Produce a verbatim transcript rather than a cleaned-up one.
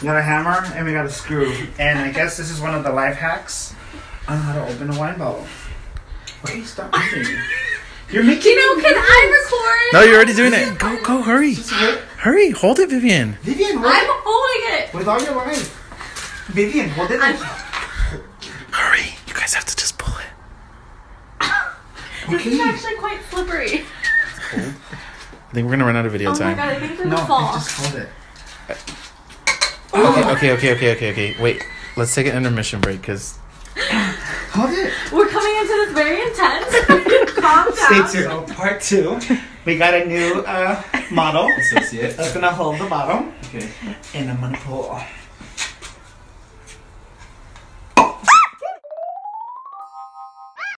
got a hammer and we got a screw. And I guess this is one of the life hacks on how to open a wine bottle. Wait, stop moving. You're making You know, can I record? No, you're already doing it. Go, go, hurry. Hurry, hold it, Vivian. Vivian, hold I'm it. holding it. With all your life. Vivian, hold it. I'm... Hurry, you guys have to just pull it. This Okay. is actually quite slippery. I think we're gonna run out of video Oh time. my god, I think we're No, gonna fall. just hold it. Okay, okay, okay, okay, okay, okay. Wait, let's take an intermission break because Hold it. We're coming into this very intense. Calm down. Stay tuned. Part two. We got a new uh, model. Associate. That's gonna hold the bottle. Okay. And I'm gonna pull.